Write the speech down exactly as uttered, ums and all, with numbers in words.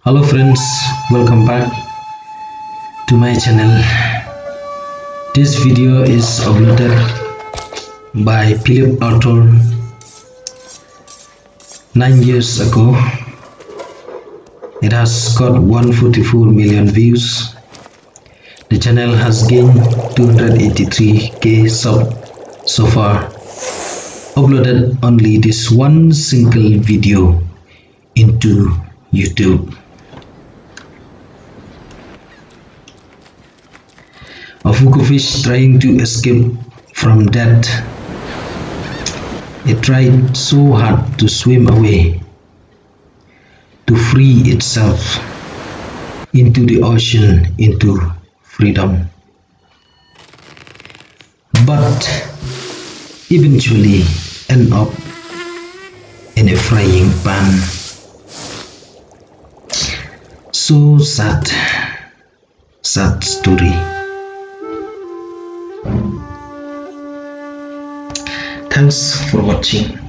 Hello friends, welcome back to my channel. This video is uploaded by Philip Arthur nine years ago. It has got one hundred forty-four million views. The channel has gained two hundred eighty-three K sub so far. Uploaded only this one single video into YouTube. A fugu fish trying to escape from death. It tried so hard to swim away, to free itself into the ocean, into freedom. But eventually end up in a frying pan. So sad, sad story. Thanks for watching.